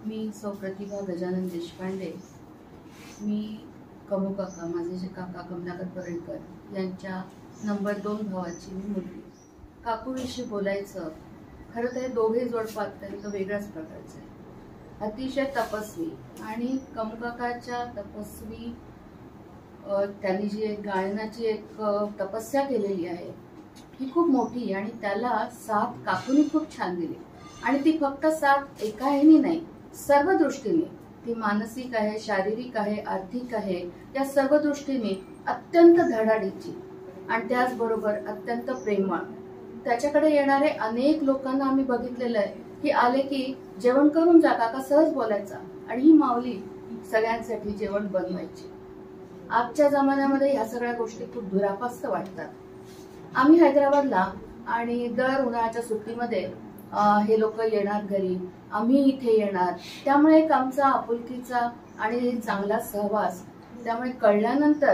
मी सौ प्रतिभा गजानन देशपांडे। मी कमू काका, माझे जे काका कमलाकर परळीकर यांच्या नंबर 2 भावाची मी मुलगी। काकूविषयी बोलायचं खरं तर दोघे जोडपा अत्यंत वेगळ्याच प्रकारचे, अतिशय तपस्वी आणि कमू काकाच्या तपस्वी त्यांनी जी एक गायनाची एक तपस्या केलेली आहे ही खूप मोठी आणि त्याला साथ काकूनी खूप छान दिली। आणि ती फक्त साथ एका ह्यानी नाही, सर्व दृष्टीने ती मानसिक आहे, शारीरिक आहे, आर्थिक आहे, या सर्व दृष्टीने अत्यंत धडाडीची आणि त्याचबरोबर अत्यंत प्रेमळ। त्याच्याकडे येणारे अनेक लोकांना आम्ही बघितलेलं आहे की आले की जेवण करून जा, काका सहज बोलायचा आणि ही माऊली सगळ्यांसाठी जेवण बनवायची। आजच्या जमान्यामध्ये ह्या सगळ्या गोष्टी खूप दुरापास्त वाटतात। आम्ही हैदराबादला आणि दर उन्हाळ्याच्या सुट्टीमध्ये हे लोक येणार घरी, आम्ही इथे येणार, त्यामुळे एक आमचा आपुलकीचा आणि चांगला सहवास त्यामुळे कळल्यानंतर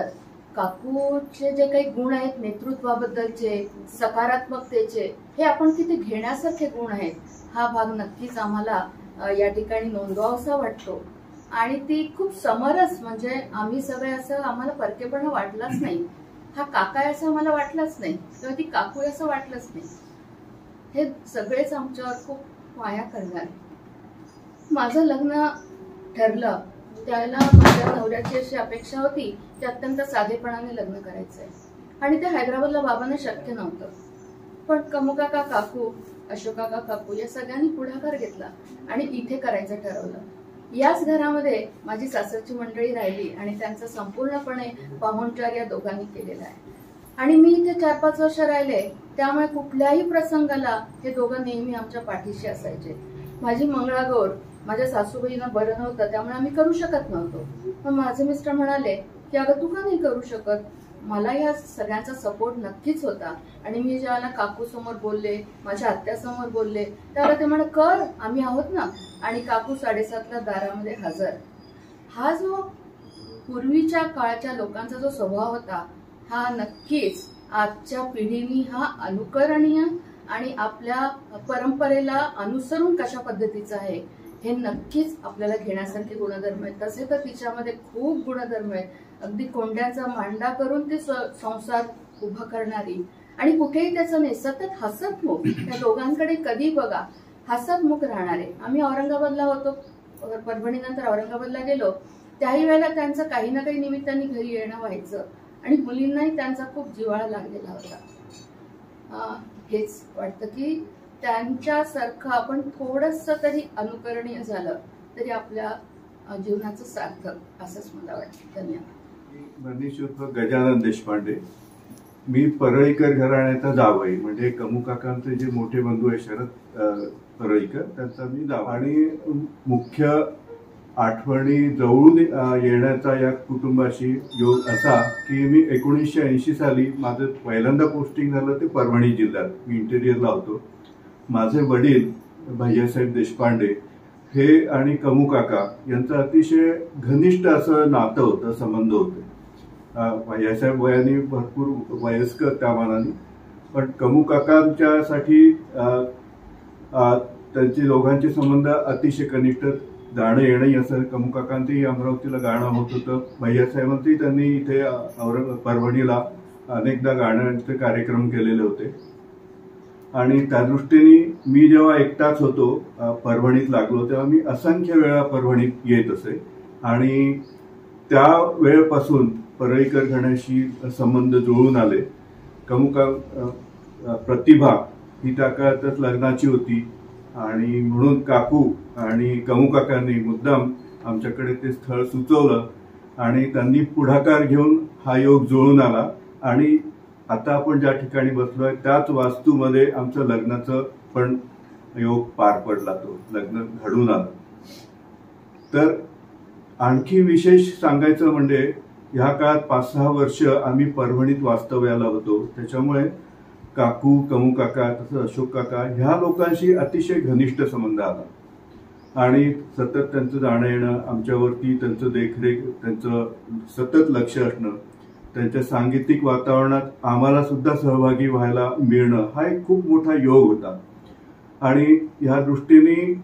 काकूचे जे काही गुण आहेत नेतृत्वाबद्दलचे, सकारात्मकतेचे, हे आपण किती घेण्यासारखे गुण आहेत हा भाग नक्कीच आम्हाला या ठिकाणी नोंदवावासा वाटतो। आणि ती खूप समरस, म्हणजे आम्ही सगळे असं आम्हाला परकेपणा वाटलाच नाही, हा काका असं आम्हाला वाटलंच नाही किंवा ती काकू असं वाटलंच नाही, हे सगळेच आमच्यावर खूप माया करणार। माझं लग्न ठरलं त्याला माझ्या नवऱ्याची अशी अपेक्षा होती की अत्यंत साधेपणाने लग्न करायचंय आणि ते हैदराबादला बाबांना शक्य नव्हतं, पण कमू काका, काकू, अशोक काका, काकू या सगळ्यांनी पुढाकार घेतला आणि इथे करायचं ठरवलं। याच घरामध्ये माझी सासरची मंडळी राहिली आणि त्यांचा संपूर्णपणे पाहुणचार या दोघांनी केलेला आहे आणि मी इथे 4-5 वर्ष राहिले, त्यामुळे कुठल्याही प्रसंगाला हे दोघं नेहमी आमच्या पाठीशी असायचे। माझी मंगळागौर माझ्या सासूबाईंना बरं नव्हतं त्यामुळे आम्ही करू शकत नव्हतो, पण माझे मिस्टर म्हणाले की अगं तू का नाही करू शकत, मला या सगळ्यांचा सपोर्ट नक्कीच होता। आणि मी ज्याला काकू समोर बोलले, माझ्या आत्या समोर बोलले, त्याला ते म्हणाले कर, आम्ही आहोत ना। आणि काकू 7:30ला दारामध्ये हजर। हा जो पूर्वीच्या काळाच्या लोकांचा जो स्वभाव होता हा नक्कीच आजच्या पिढीने हा अनुकरणीय आणि आपल्या परंपरेला अनुसरून कशा पद्धतीचा आहे हे नक्कीच आपल्याला घेण्यासारखे गुणधर्म आहेत। तसे तर तिच्यामध्ये खूप गुणधर्म आहेत, अगदी कोंड्याचा मांडा करून ती संसार उभा करणारी आणि कुठेही त्याचं नाही, सतत हसतमुख, त्या दोघांकडे कधी बघा हसतमुख राहणारे। आम्ही औरंगाबादला होतो, परभणीनंतर औरंगाबादला गेलो, त्याही वेळेला त्यांचं काही ना काही निमित्ताने घरी येणं व्हायचं आणि मुलींनाही त्यांचा खूप जिव्हाळा लागलेला होता। हेच वाटतं की त्यांच्यासारखं आपण थोडंसं तरी अनुकरणीय झालं तरी आपल्या जीवनाचं सार्थक असंच मला वाटतं। धन्यवाद। मनीष उर्फ गजानन देशपांडे। मी परळीकर घराण्याचा जावई, म्हणजे कमू काकांचे जे मोठे बंधू आहे शरद परळीकर त्यांचा मी जावई। आणि मुख्य आठवणी जवळून येण्याचा या कुटुंबाशी योग असा की मी 1980 साली माझं पहिल्यांदा पोस्टिंग झालं ते परभणी जिल्ह्यात, मी इंटेरियरला होतो। माझे वडील भैयासाहेब देशपांडे हे आणि कमू काका यांचं अतिशय घनिष्ठ असं नातं होतं, संबंध होते। भैयासाहेब वयाने भरपूर वयस्कर त्या मानाने, पण कमू काकांच्यासाठी त्यांचे दोघांचे संबंध अतिशय घनिष्ठ, गाणं येणं असं। कमू काकांचंही अमरावतीला गाणं होत होतं, भैयासाहेबांचंही त्यांनी इथे परभणीला अनेकदा गाण्याचे कार्यक्रम केलेले होते। आणि त्या दृष्टीने मी जेव्हा एकटाच होतो परभणीत लागलो तेव्हा मी असंख्य वेळा परभणीत येत असे आणि त्या वेळेपासून परळीकर घराण्याशी संबंध जुळून आले। कमू प्रतिभा ही त्या काळातच लग्नाची होती आणि म्हणून काकू आणि कमू काकांनी मुद्दाम आमच्याकडे ते स्थळ सुचवलं आणि त्यांनी पुढाकार घेऊन हा योग जुळून आला आणि आता आपण ज्या ठिकाणी बसलोय त्याच वास्तूमध्ये आमचं लग्नाचं पण योग पार पडला, तो लग्न घडून आलं। तर आणखी विशेष सांगायचं म्हणजे ह्या काळात 5-6 वर्ष आम्ही परभणीत वास्तव्याला होतो, त्याच्यामुळे काकू, कमू काका, तसंच अशोक काका ह्या लोकांशी अतिशय घनिष्ठ संबंध आला आणि सतत त्यांचं जाणं येणं, आमच्यावरती त्यांचं देखरेख, त्यांचं सतत लक्ष असणं, त्यांच्या सांगीतिक वातावरणात आम्हाला सुद्धा सहभागी व्हायला मिळणं हा एक खूप मोठा योग होता। आणि ह्या दृष्टीने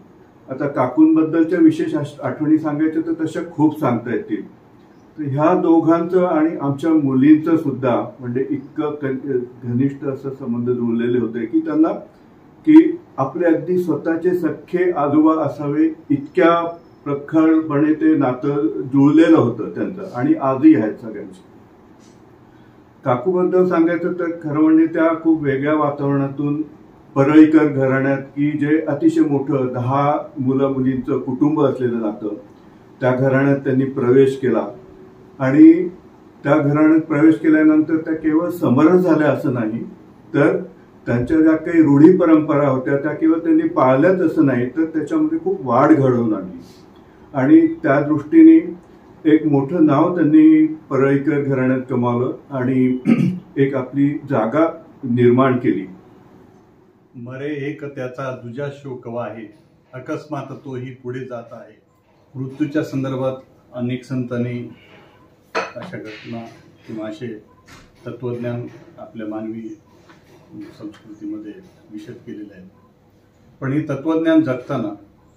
आता काकूंबद्दलच्या विशेष आठवणी सांगायच्या तर तशा खूप सांगता येतील. तर ह्या दोघांचं आणि आमच्या मुलींचं सुद्धा म्हणजे इतकं घनिष्ठ असं संबंध जुळलेले होते की त्यांना की आपले अगदी स्वतःचे सख्खे आजोबा असावे इतक्या प्रखरपणे ते नातं जुळलेलं होतं त्यांचं आणि आजही आहेत सगळ्यांची. काकूबद्दल सांगायचं तर खरं म्हणजे त्या खूप वेगळ्या वातावरणातून परळीकर घराण्यात की जे अतिशय मोठं 10 मुलं मुलींचं कुटुंब असलेलं नातं त्या घराण्यात त्यांनी प्रवेश केला आणि त्या घराण्यात प्रवेश केल्यानंतर त्या केवळ समर्थ झाल्या असं नाही तर त्यांच्या ज्या काही रूढी परंपरा होत्या त्या केवळ त्यांनी पाळल्याच असं नाही तर त्याच्यामध्ये खूप वाढ घडवून आणली आणि त्या दृष्टीने एक मोठं नाव त्यांनी परळीकर घराण्यात कमावलं आणि एक आपली जागा निर्माण केली. मरे एक त्याचा दुजा शोक आहे, अकस्मात तोही पुढे जात आहे. मृत्यूच्या संदर्भात अनेक संतांनी अशा घटना किंवा असे तत्वज्ञान आपल्या मानवी संस्कृतीमध्ये विशद केलेले आहे. पण हे तत्वज्ञान जगताना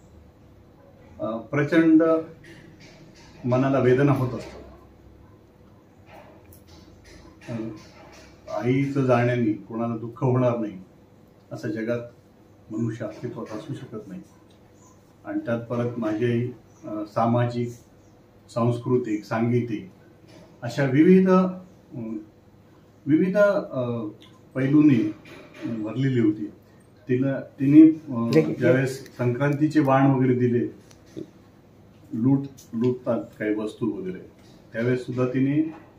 प्रचंड मनाला वेदना होत असतात. आईचं जाण्याने कोणाला दुःख होणार नाही असं जगात मनुष्य अस्तित्वात असू शकत नाही. आणि त्यात परत माझी आई सामाजिक, सांस्कृतिक, सांगीतिक अशा विविध पैलूंनी भरलेली होती. तिने ज्यावेळेस संक्रांतीचे वाण वगैरे दिले, लुटतात काही वस्तू वगैरे, त्यावेळेस सुद्धा तिने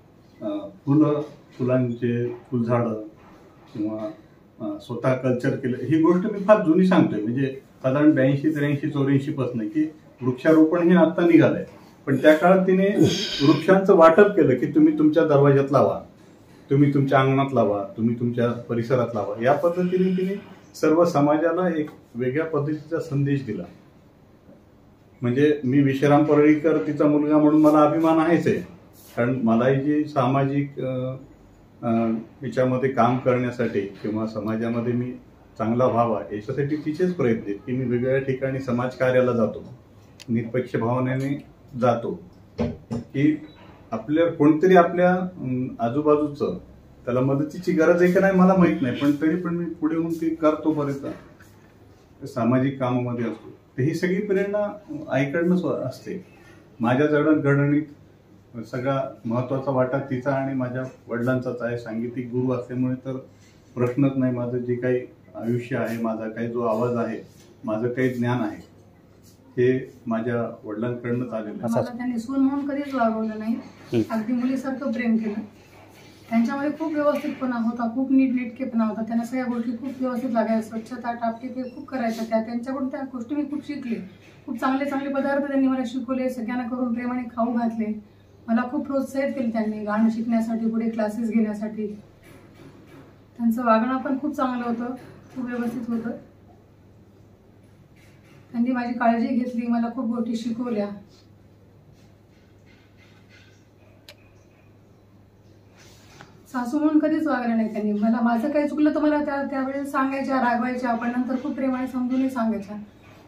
फुलांचे फुलझाडं किंवा स्वतः कल्चर केलं. ही गोष्ट मी फार जुनी सांगतोय, म्हणजे साधारण 82, 83, 84 पासून की वृक्षारोपण हे आता निघालंय. पण त्या काळात तिने वृक्षांचं वाटप केलं की तुम्ही तुमच्या दरवाज्यात लावा, तुम्ही तुमच्या अंगणात लावा, तुम्ही तुमच्या परिसरात लावा. या पद्धतीने तिने सर्व समाजाला एक वेगळ्या पद्धतीचा संदेश दिला. म्हणजे मी विश्राम परळीकर तिचा मुलगा म्हणून मला अभिमान आहेच आहे, कारण मलाही जी सामाजिक याच्यामध्ये काम करण्यासाठी किंवा समाजामध्ये मी चांगला व्हावा याच्यासाठी तिचेच प्रयत्न आहेत की मी वेगवेगळ्या ठिकाणी समाजकार्याला जातो, निरपेक्ष भावनेने जातो की आपल्या कोणतरी आपल्या आजूबाजूचं त्याला मदतीची गरज आहे की नाही मला माहित नाही, पण तरी पण मी पुढे येऊन ती करतो बरेचदा सामाजिक कामामध्ये असतो. तर ही सगळी प्रेरणा आईकडनंच असते. माझ्या जडणघडणीत सगळा महत्वाचा वाटा तिचा आणि माझ्या वडिलांचाच आहे. सांगीतिक गुरु असल्यामुळे तर प्रश्नच नाही. माझं जे काही आयुष्य आहे, माझा काही जो आवाज आहे, माझं काही ज्ञान आहे हे माझ्या वडिलांकडनंच आलेलं आहे. मला त्यांनी सून म्हणून कधीच वागवलं नाही, अगदी मुलीसारखं प्रेम केलं. त्यांच्यामध्ये खूप व्यवस्थितपणा होता, खूप नीटनेटकेपणा होता. त्यांना सगळ्या गोष्टी खूप व्यवस्थित लागायच्या, स्वच्छता टापटीप खूप करायच्या. त्यांच्याकडून त्या गोष्टी मी खूप शिकले. खूप चांगले चांगले पदार्थ त्यांनी मला शिकवले, सगळ्यांना करून प्रेमाने खाऊ घातले. मला खूप प्रोत्साहित केले त्यांनी गाणं शिकण्यासाठी, पुढे क्लासेस घेण्यासाठी. त्यांचं वागणं पण खूप चांगलं होतं, खूप व्यवस्थित होतं. त्यांनी माझी काळजी घेतली, मला खूप गोष्टी शिकवल्या. सासू म्हणून कधीच वागलं नाही त्यांनी. मला माझं काही चुकलं तर मला त्यावेळेस सांगायच्या, रागवायच्या, पण नंतर खूप प्रेमाने समजूनही सांगायच्या.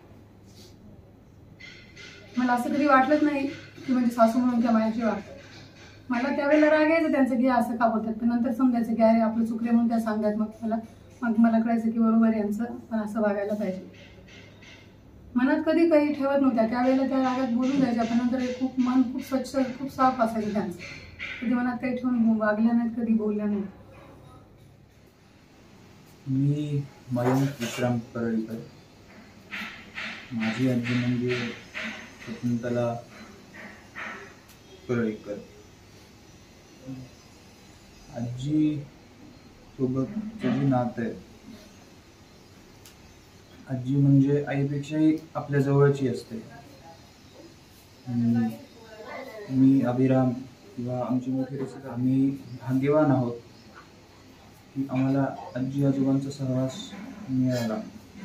मला असं कधी वाटलंच नाही की म्हणजे सासू म्हणून त्या माझ्याशी वागतात. मला त्यावेळेला राग यायचं त्यांचं की असं का बोलतात, पण नंतर समजायचं की अरे आपलं चुकले म्हणून त्या सांगतात. मग मला कळायचं की बरोबर यांचं पण असं वागायला पाहिजे. मनात कधी काही ठेवत नव्हत्या. त्यावेळेला त्या रागात बोलून जायच्या, पण नंतर खूप मन खूप स्वच्छ, खूप साफ असायचं त्यांचं. कधी मनात काही ठेवून वागल्या नाहीत, कधी बोलल्या नाहीत. मी मयंक विश्राम परळीकर. माझी आजी म्हणजे शकुंतला परळीकर. आजी सोबतचं जे नातं आहे, आजी म्हणजे आईपेक्षाही आपल्या जवळची असते. मी अभिराम किंवा आमची मोठी रसिका, आम्ही भाग्यवान आहोत की आम्हाला आजी आजोबांचा सहवास मिळाला.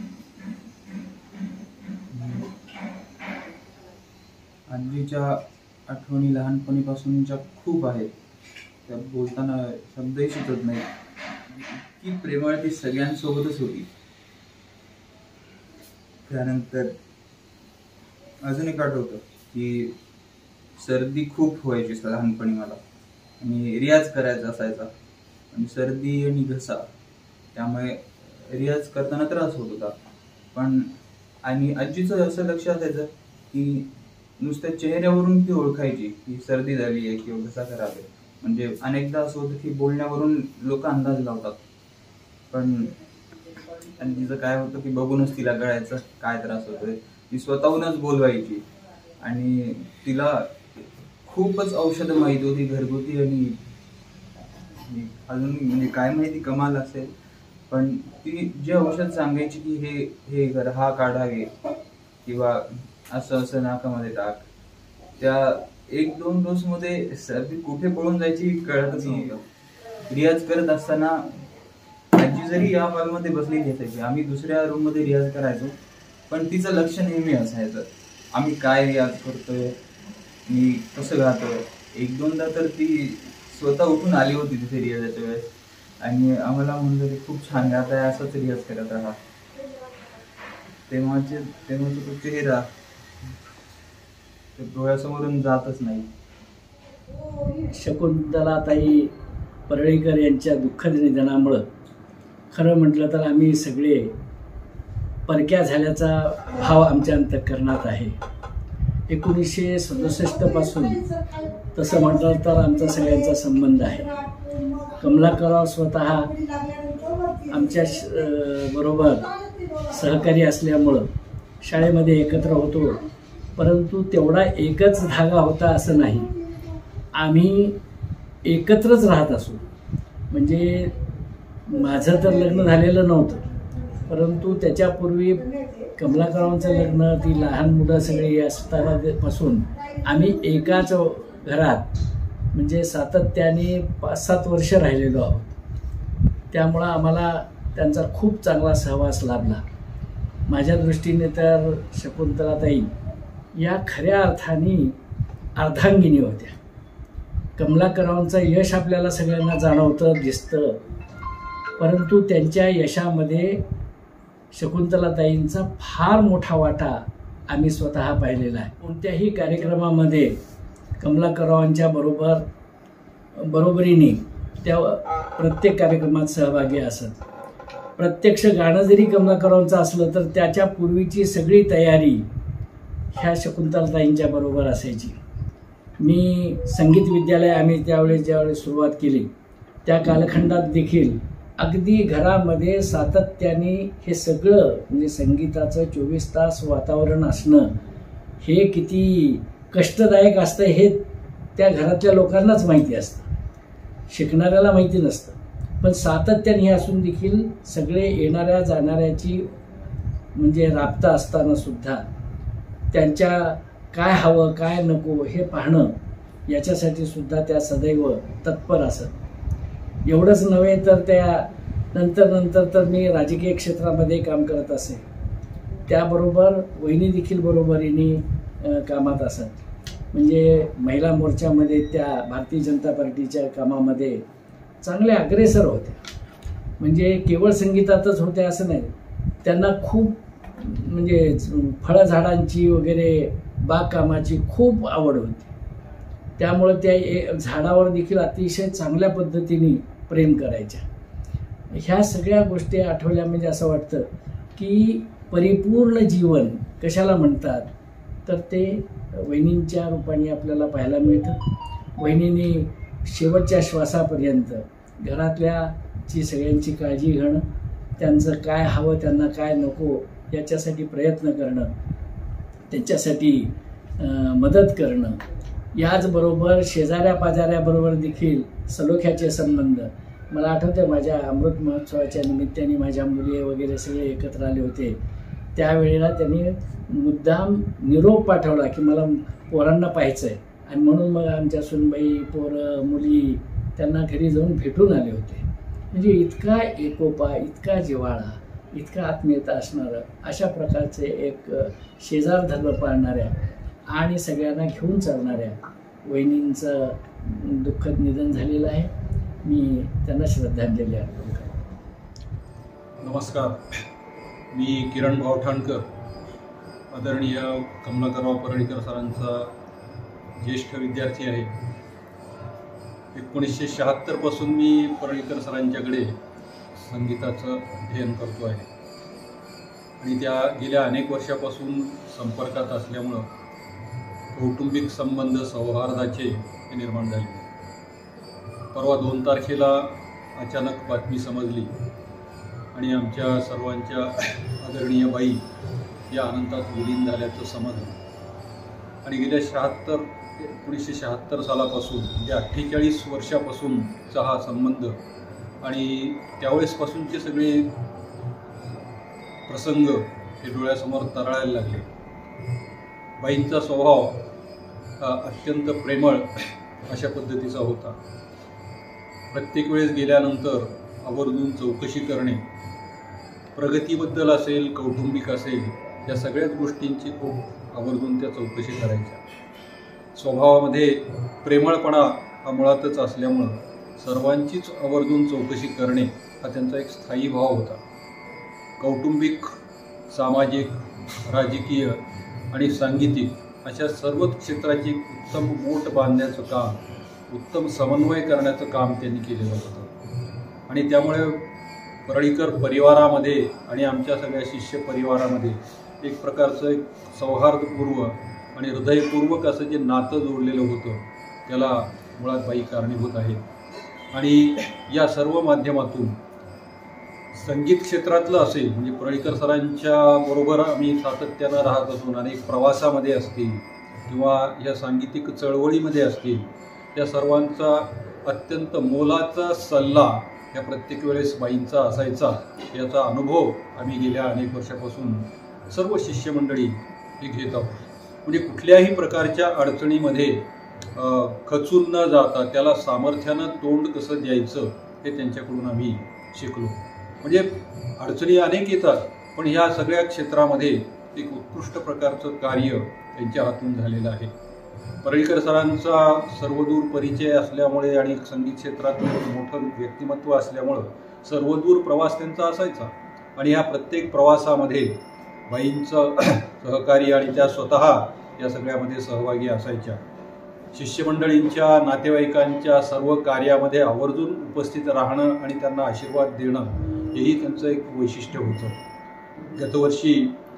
आजीच्या आठवणी लहानपणीपासूनच्या खूप आहेत, त्या बोलताना शब्दही सुचत नाही. इतकी प्रेमळ ती सगळ्यांसोबतच होती. त्यानंतर अजून एक आठवतं की सर्दी खूप व्हायची लहानपणी मला, आणि रियाज करायचा असायचा, आणि सर्दी आणि घसा त्यामुळे रियाज करताना त्रास होत होता. पण आणि आजीचं असं लक्ष असायचं की नुसत्या चेहऱ्यावरून ती ओळखायची की सर्दी झाली आहे किंवा घसा खराब आहे. म्हणजे अनेकदा असं होतं की बोलण्यावरून लोक अंदाज लावतात, पण आणि तिचं काय होतं की बघूनच तिला कळायचं काय त्रास होतोय. ती स्वतःहूनच बोलवायची, आणि तिला खूपच औषधं माहिती होती घरगुती, आणि अजून म्हणजे काय माहिती कमाल असेल, पण ती जे औषध सांगायची की हे कर, हा काढा घे, किंवा असं असं नाकामध्ये टाक, त्या 1-2 डोसमध्ये सर्दी कुठे पळून जायची कळतच नव्हतं. रियाज करत असताना आजी जरी या हॉलमध्ये बसलेली असायची, आम्ही दुसऱ्या रूममध्ये रियाज करायचो, पण तिचं लक्ष नेहमी असायचं आम्ही काय रियाज करतोय, मी कसं गातोय. 1-2दा तर ती स्वतः उठून आली होती तिथे रियाजाच्या वेळेस, आणि आम्हाला म्हणलं की खूप छान गात आहे, असंच रियाज करत राहा. तेव्हाचा तो चेहरा डोळ्यासमोरून जातच नाही. शकुंतलाताई परळीकर यांच्या दुःखद निधनामुळं खरं म्हटलं तर आम्ही सगळे परक्या झाल्याचा भाव आमच्या अंतःकरणात आहे. 1967 पासून तसं म्हटलं तर आमचा सगळ्यांचा संबंध आहे. कमलाकरराव स्वतः आमच्या बरोबर सहकारी असल्यामुळं शाळेमध्ये एकत्र होतो, परंतु तेवढा एकच धागा होता असं नाही. आम्ही एकत्रच राहत असू. म्हणजे माझं तर लग्न झालेलं नव्हतं, परंतु त्याच्यापूर्वी कमलाकरांचं लग्न, ती लहान मुलं सगळी असतानापासून आम्ही एकाच घरात म्हणजे सातत्याने 5-7 वर्ष राहिलेलो आहोत. त्यामुळं आम्हाला त्यांचा खूप चांगला सहवास लाभला. माझ्या दृष्टीने तर शकुंतलाताई या खऱ्या अर्थाने अर्धांगिनी होत्या. कमलाकरांचं यश आपल्याला सगळ्यांना जाणवतं, दिसतं, परंतु त्यांच्या यशामध्ये शकुंतलाताईंचा फार मोठा वाटा आम्ही स्वतः पाहिलेला आहे. कोणत्याही कार्यक्रमामध्ये कमलाकरांच्या बरोबरीने त्या प्रत्येक कार्यक्रमात सहभागी असत. प्रत्यक्ष गाणं जरी कमलाकरांचं असलं तर त्याच्या पूर्वीची सगळी तयारी ह्या शकुंतलाताईंच्या बरोबर असायची. मी संगीत विद्यालय आम्ही ज्यावेळेस सुरुवात केली त्या कालखंडात देखील अगदी घरामध्ये सातत्याने हे सगळं म्हणजे संगीताचं 24 तास वातावरण असणं हे किती कष्टदायक असतं हे त्या घरातल्या लोकांनाच माहिती असतं, शिकणाऱ्याला माहिती नसतं. पण सातत्याने हे असून देखील सगळे येणाऱ्या जाणाऱ्याची म्हणजे राबता असताना सुद्धा त्यांच्या काय हवं काय नको हे पाहणं याच्यासाठी सुद्धा त्या सदैव तत्पर असत. एवढंच नव्हे तर त्या नंतर तर मी राजकीय क्षेत्रामध्ये काम करत असे, त्याबरोबर वहिनी देखील बरोबरीने कामात असत. म्हणजे महिला मोर्चामध्ये त्या भारतीय जनता पार्टीच्या कामामध्ये चांगले अग्रेसर होत्या. म्हणजे केवळ संगीतातच होत्या असं नाही, त्यांना खूप म्हणजे फळझाडांची वगैरे बागकामाची खूप आवड होती. त्यामुळे त्या झाडावर देखील अतिशय चांगल्या पद्धतीने प्रेम करायच्या. ह्या सगळ्या गोष्टी आठवल्या म्हणजे असं वाटतं की परिपूर्ण जीवन कशाला म्हणतात तर ते वहिनींच्या रूपाने आपल्याला पाहायला मिळतं. वहिनींनी शेवटच्या श्वासापर्यंत घरातल्याची सगळ्यांची काळजी घेणं, त्यांचं काय हवं त्यांना काय नको याच्यासाठी प्रयत्न करणं, त्यांच्यासाठी मदत करणं, याचबरोबर शेजाऱ्या पाजाऱ्याबरोबर देखील सलोख्याचे संबंध. मला आठवतं माझ्या अमृत महोत्सवाच्या निमित्ताने माझ्या मुली वगैरे सगळे एकत्र आले होते. त्यावेळेला त्यांनी मुद्दाम निरोप पाठवला की मला पोरांना पाहायचं आहे, आणि म्हणून मग आमच्या सुनबाई पोरं मुली त्यांना घरी जाऊन भेटून आले होते. म्हणजे इतका एकोपा, इतका जिव्हाळा, इतका आत्मीयता असणारं अशा प्रकारचे एक शेजार धर्म पाळणाऱ्या आणि सगळ्यांना घेऊन चालणाऱ्या वहिनींचं दुःखद निधन झालेलं आहे. मी त्यांना श्रद्धांजली अर्पण करतो. नमस्कार, मी किरण भाऊ ठाणकर, आदरणीय कमलाकरराव परळीकर सरांचा ज्येष्ठ विद्यार्थी आहे. 1976 पासून मी परळीकर सरांच्याकडे संगीताचं अध्ययन करतो आहे आणि त्या गेल्या अनेक वर्षापासून संपर्कात असल्यामुळं कौटुंबिक संबंध सौहार्दाचे हे निर्माण झाले. परवा 2 तारखेला अचानक बातमी समजली आणि आमच्या सर्वांच्या आदरणीय बाई या अनंतात विलीन झाल्याचं समजलं आणि गेल्या 1976 सालापासून म्हणजे 48 वर्षापासूनचा हा संबंध आणि त्यावेळेसपासूनचे सगळे प्रसंग हे डोळ्यासमोर तरळायला लागले. बाईंचा स्वभाव हा अत्यंत प्रेमळ अशा पद्धतीचा होता. प्रत्येक वेळेस गेल्यानंतर आवर्जून चौकशी करणे, प्रगतीबद्दल असेल, कौटुंबिक असेल, या सगळ्याच गोष्टींची खूप आवर्जून त्या चौकशी करायच्या. स्वभावामध्ये प्रेमळपणा हा मुळातच असल्यामुळं सर्वांचीच आवर्जून चौकशी करणे हा त्यांचा एक स्थायी भाव होता. कौटुंबिक, सामाजिक, राजकीय आणि सांगीतिक अशा सर्वच क्षेत्राची उत्तम मोठ बांधण्याचं काम, उत्तम समन्वय करण्याचं काम त्यांनी केलेलं होतं आणि त्यामुळे परळीकर परिवारामध्ये आणि आमच्या सगळ्या शिष्य परिवारामध्ये एक प्रकारचं एक सौहार्दपूर्व आणि हृदयपूर्वक असं जे नातं जोडलेलं होतं त्याला मुळात बाई कारणीभूत आहे. आणि या सर्व माध्यमातून संगीत क्षेत्रातलं असेल म्हणजे परळीकर सरांच्या बरोबर आम्ही सातत्यानं राहत असून अनेक प्रवासामध्ये असतील किंवा या सांगीतिक चळवळीमध्ये असतील, या सर्वांचा अत्यंत मोलाचा सल्ला या प्रत्येक वेळेस बाईंचा असायचा. याचा अनुभव आम्ही गेल्या अनेक वर्षापासून सर्व शिष्यमंडळी हे घेत आहोत. म्हणजे कुठल्याही प्रकारच्या अडचणीमध्ये खचून न जाता त्याला सामर्थ्यानं तोंड कसं द्यायचं हे त्यांच्याकडून आम्ही शिकलो. म्हणजे अडचणी अनेक येतात पण ह्या सगळ्या क्षेत्रामध्ये एक उत्कृष्ट प्रकारचं कार्य त्यांच्या हातून झालेलं आहे. परळीकर सरांचा सर्वदूर परिचय असल्यामुळे आणि संगीत क्षेत्रात मोठं व्यक्तिमत्व असल्यामुळं सर्वदूर प्रवास त्यांचा असायचा आणि ह्या प्रत्येक प्रवासामध्ये बाईंचं सहकार्य आणि त्या स्वतः या सगळ्यामध्ये सहभागी असायच्या. शिष्यमंडळींच्या, नातेवाईकांच्या सर्व कार्यामध्ये आवर्जून उपस्थित राहणं आणि त्यांना आशीर्वाद देणं हेही त्यांचं एक वैशिष्ट्य होतं. गतवर्षी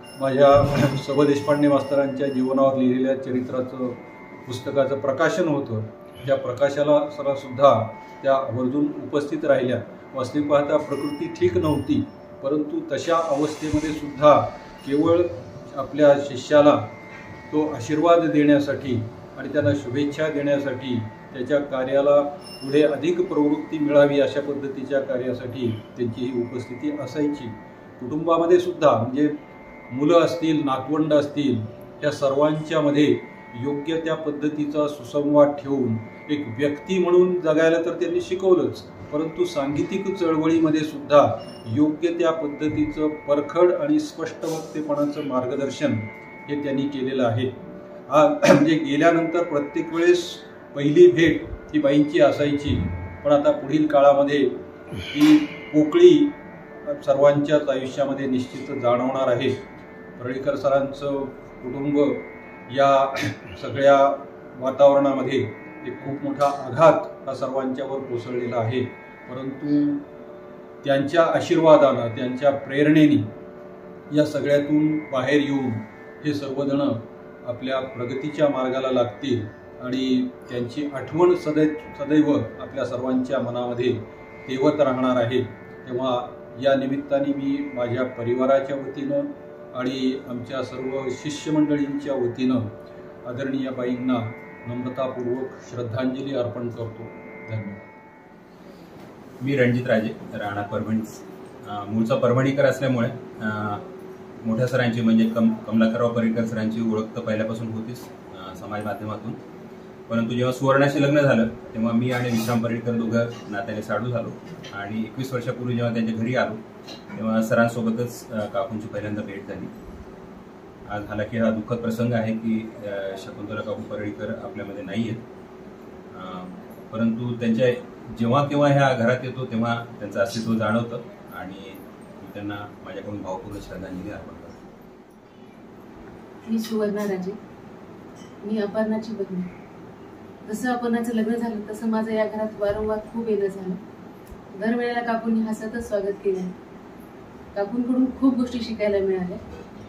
माझ्या सब देशपांडे मास्तरांच्या जीवनावर लिहिलेल्या चरित्राचं पुस्तकाचं प्रकाशन होतं. त्या प्रकाशाला सुद्धा त्या आवर्जून उपस्थित राहिल्या. वास्तविक पाहता प्रकृती ठीक नव्हती परंतु तशा अवस्थेमध्ये सुद्धा केवळ आपल्या शिष्याला तो आशीर्वाद देण्यासाठी आणि त्यांना शुभेच्छा देण्यासाठी, त्याच्या कार्याला पुढे अधिक प्रवृत्ती मिळावी अशा पद्धतीच्या कार्यासाठी त्यांची ही उपस्थिती असायची. कुटुंबामध्ये सुद्धा म्हणजे मुलं असतील, नातवंड असतील, या सर्वांच्यामध्ये योग्य त्या पद्धतीचा सुसंवाद ठेवून एक व्यक्ती म्हणून जगायला तर त्यांनी शिकवलंच, परंतु सांगीतिक चळवळीमध्ये सुद्धा योग्य त्या पद्धतीचं परखड आणि स्पष्ट वक्तेपणाचं मार्गदर्शन हे त्यांनी केलेलं आहे. म्हणजे गेल्यानंतर प्रत्येक वेळेस पहिली भेट ही बाईंची असायची, पण आता पुढील काळामध्ये ही पोकळी सर्वांच्याच आयुष्यामध्ये निश्चित जाणवणार आहे. परळीकर सरांचं कुटुंब या सगळ्या वातावरणामध्ये एक खूप मोठा आघात हा सर्वांच्यावर कोसळलेला आहे, परंतु त्यांच्या आशीर्वादानं, त्यांच्या प्रेरणेने या सगळ्यातून बाहेर येऊन हे सर्वजण आपल्या प्रगतीच्या मार्गाला लागतील आणि त्यांची आठवण सदैव आपल्या सर्वांच्या मनामध्ये तेवत राहणार आहे. तेव्हा या निमित्ताने मी माझ्या परिवाराच्या वतीनं आणि आमच्या सर्व शिष्यमंडळींच्या वतीनं आदरणीय बाईंना नम्रतापूर्वक श्रद्धांजली अर्पण करतो. धन्यवाद. मी रणजित राजे, राहणार परभणी. मूळचा परभणीकर असल्यामुळे मोठ्या सरांची म्हणजे कमलाकरराव परळीकर सरांची ओळख तर पहिल्यापासून होतीच समाज माध्यमातून, परंतु जेव्हा सुवर्णाशी लग्न झालं तेव्हा मी आणि विश्राम परळीकर दोघं नात्याने साडू झालो आणि 21 वर्षापूर्वी जेव्हा त्यांच्या घरी आलो तेव्हा सरांसोबतच काकूंची पहिल्यांदा भेट झाली. आज हालाकी हा दुःखद प्रसंग आहे की शकुंतला काकू परळीकर आपल्यामध्ये नाही आहेत, परंतु त्यांच्या जेव्हा केव्हा ह्या घरात येतो तेव्हा त्यांचं अस्तित्व जाणवतं आणि मी त्यांना माझ्याकडून भावपूर्ण श्रद्धांजली अर्पण करतो. मी सुवर्णा राजे, मी अपर्णाची बहीण. जसं अपर्णाचं लग्न झालं तसं माझं या घरात वारंवार खूप येणं झालं. दरवेळेला काकूंनी हसतच स्वागत केलं. काकूंकडून खूप गोष्टी शिकायला मिळाल्या.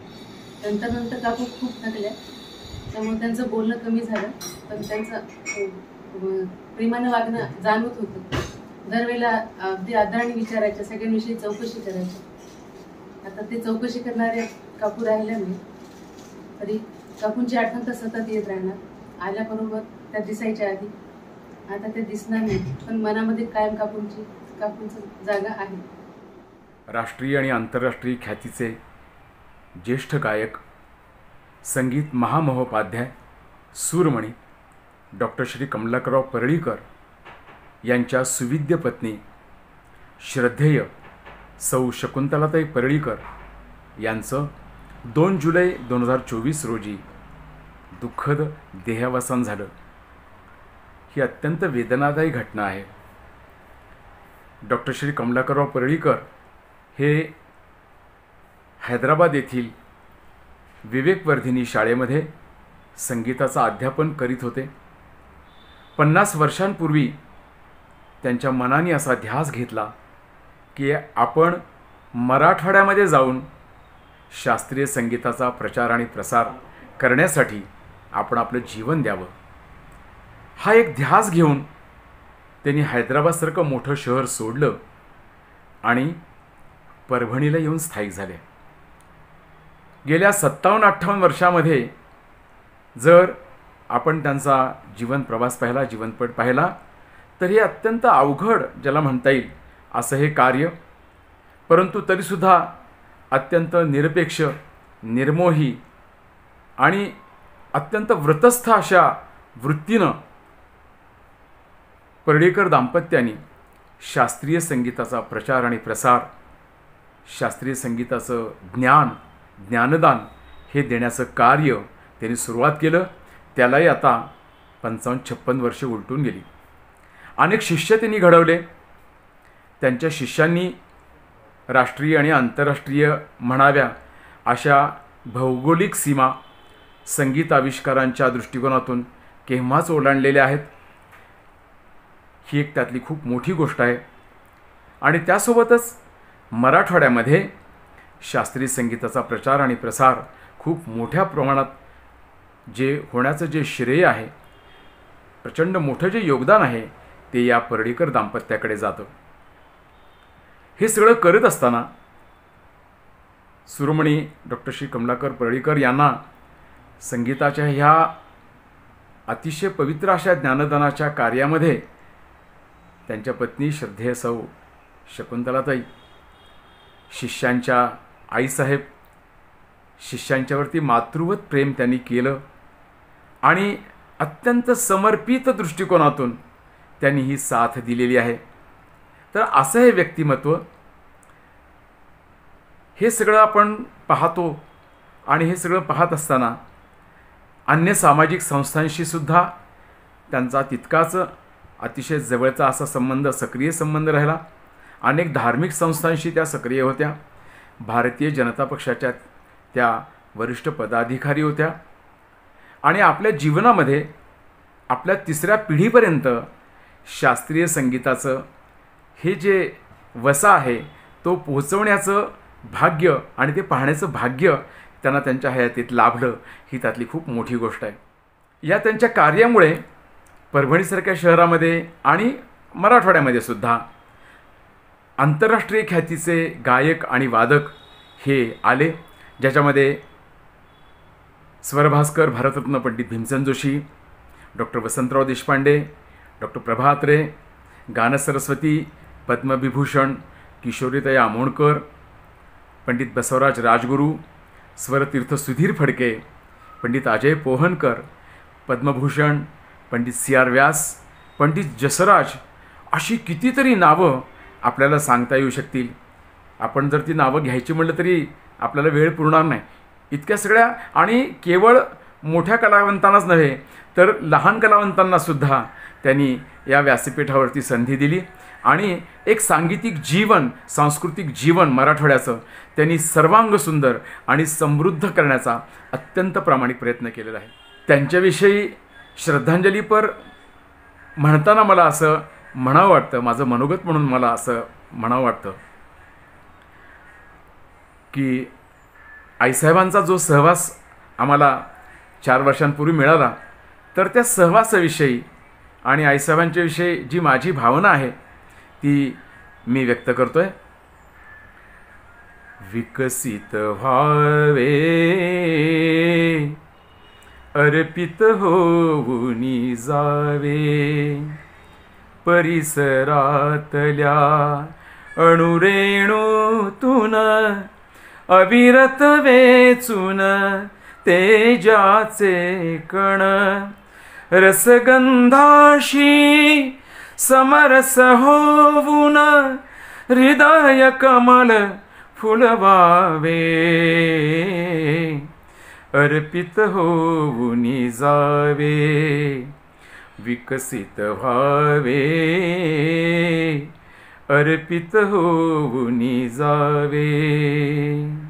नंतर काकू खूप थकल्या, त्यामुळे त्यांचं बोलणं कमी झालं, पण त्यांचं प्रेमानं वागणं जाणवत होतं. दरवेळेला अगदी आदराने विचारायच्या, सगळ्यांविषयी चौकशी करायच्या. आता ते चौकशी करणारे काकू राहिल्या नाही, तरी काकूंची आठवण तर सतत येत राहणार. आल्याबरोबर त्या दिसायच्या आधी, आता ते दिसणार नाही, पण मनामध्ये कायम काकूंची जागा आहे. राष्ट्रीय आणि आंतरराष्ट्रीय ख्यातीचे ज्येष्ठ गायक, संगीत महामहोपाध्याय, सूरमणी डॉक्टर श्री कमलाकरराव परळीकर यांच्या सुविद्य पत्नी श्रद्धेय सौ शकुंतलाताई परळीकर यांचं 2 जुलै 2024 रोजी दुःखद देहावसान झालं. ही अत्यंत वेदनादायी घटना आहे. डॉक्टर श्री कमलाकरराव परळीकर हे हैदराबाद येथील विवेकवर्धिनी शाळेमध्ये संगीताचं अध्यापन करीत होते. 50 वर्षांपूर्वी त्यांच्या मनाने असा ध्यास घेतला की आपण मराठवाड्यामध्ये जाऊन शास्त्रीय संगीताचा प्रचार आणि प्रसार करण्यासाठी आपण आपलं जीवन द्यावं. हा एक ध्यास घेऊन त्यांनी हैदराबादसारखं मोठं शहर सोडलं आणि परभणीला येऊन स्थायिक झाले. गेल्या 57-58 वर्षामध्ये जर आपण त्यांचा जीवन प्रवास पाहिला, जीवनपट पाहिला, तर हे अत्यंत अवघड ज्याला म्हणता येईल असं हे कार्य, परंतु तरीसुद्धा अत्यंत निरपेक्ष, निर्मोही आणि अत्यंत व्रतस्थ अशा वृत्तीनं परळीकर दाम्पत्याने शास्त्रीय संगीताचा प्रचार आणि प्रसार, शास्त्रीय संगीताचं ज्ञानदान हे देण्याचं कार्य त्यांनी सुरुवात केलं. त्यालाही आता 55-56 वर्षे उलटून गेली. अनेक शिष्य त्यांनी घडवले. त्यांच्या शिष्यांनी राष्ट्रीय आणि आंतरराष्ट्रीय म्हणाव्या अशा भौगोलिक सीमा संगीत आविष्कारांच्या दृष्टिकोनातून केव्हाच ओलांडलेल्या आहेत. ही एक त्यातली खूप मोठी गोष्ट आहे. आणि त्यासोबतच मराठवाड्यामध्ये शास्त्रीय संगीताचा प्रचार आणि प्रसार खूप मोठ्या प्रमाणात जे होण्याचं जे श्रेय आहे, प्रचंड मोठं जे योगदान आहे, ते या परळीकर दाम्पत्याकडे जातं. हे सगळं करत असताना सूरमणी डॉक्टर श्री कमलाकर परळीकर यांना संगीताच्या ह्या अतिशय पवित्र अशा ज्ञानदानाच्या कार्यामध्ये त्यांच्या पत्नी श्रद्धेय सौ शकुंतलाताई, शिष्यांच्या आईसाहेब, शिष्यांच्यावरती मातृवत प्रेम त्यांनी केलं आणि अत्यंत समर्पित दृष्टिकोनातून त्यांनी ही साथ दिलेली आहे. तर असं हे व्यक्तिमत्व, हे सगळं आपण पाहतो आणि हे सगळं पाहत असताना अन्य सामाजिक संस्थांशी सुद्धा त्यांचा तितकाच अतिशय जवळचा असा संबंध, सक्रिय संबंध राहिला. अनेक धार्मिक संस्थांशी त्या सक्रिय होत्या. भारतीय जनता पक्षाच्या त्या वरिष्ठ पदाधिकारी होत्या आणि आपल्या जीवनामध्ये आपल्या 3ऱ्या पिढीपर्यंत शास्त्रीय संगीताचं हे जे वसा आहे तो पोहोचवण्याचं भाग्य आणि ते पाहण्याचं भाग्य त्यांना त्यांच्या हयातीत लाभलं. ही त्यातली खूप मोठी गोष्ट आहे. या त्यांच्या कार्यामुळे परभणीसारख्या शहरामध्ये आणि मराठवाड्यामध्ये सुद्धा आंतरराष्ट्रीय ख्यातीचे गायक आणि वादक हे आले, ज्याच्यामध्ये स्वरभास्कर भारतरत्न पंडित भीमसेन जोशी, डॉक्टर वसंतराव देशपांडे, डॉक्टर प्रभा अत्रे, गानसरस्वती पद्मविभूषण किशोरीताई आमोणकर, पंडित बसवराज राजगुरू, स्वरतीर्थ सुधीर फडके, पंडित अजय पोहनकर, पद्मभूषण पंडित CR व्यास, पंडित जसराज, अशी कितीतरी नावं आपल्याला सांगता येऊ शकतील. आपण जर ती नावं घ्यायची म्हटलं तरी आपल्याला वेळ पुरणार नाही. इतक्या सगळ्या, आणि केवळ मोठ्या कलावंतांनाच नव्हे तर लहान कलावंतांना सुद्धा त्यांनी या व्यासपीठावरती संधी दिली आणि एक सांस्कृतिक जीवन मराठवाड्याचं त्यांनी सर्वांग सुंदर आणि समृद्ध करण्याचा अत्यंत प्रामाणिक प्रयत्न केलेला आहे. त्यांच्याविषयी श्रद्धांजलीपर म्हणताना मला असं म्हणावं वाटतं, माझं मनोगत म्हणून मला असं म्हणावं वाटतं की आईसाहेबांचा जो सहवास आम्हाला 4 वर्षांपूर्वी मिळाला, तर त्या सहवासाविषयी आणि आईसाहेबांच्या विषयी जी माझी भावना आहे ती मी व्यक्त करतोय. विकसित व्हावे अर्पित होऊनी जावे, परिसरातल्या अणुरेणूतून अविरत वेचून तेजाचे कण, रसगंधाशी समरस होऊन हृदय कमल फुलवावे, अर्पित होऊनी जावे, विकसित व्हावे अर्पित होऊनी जावे.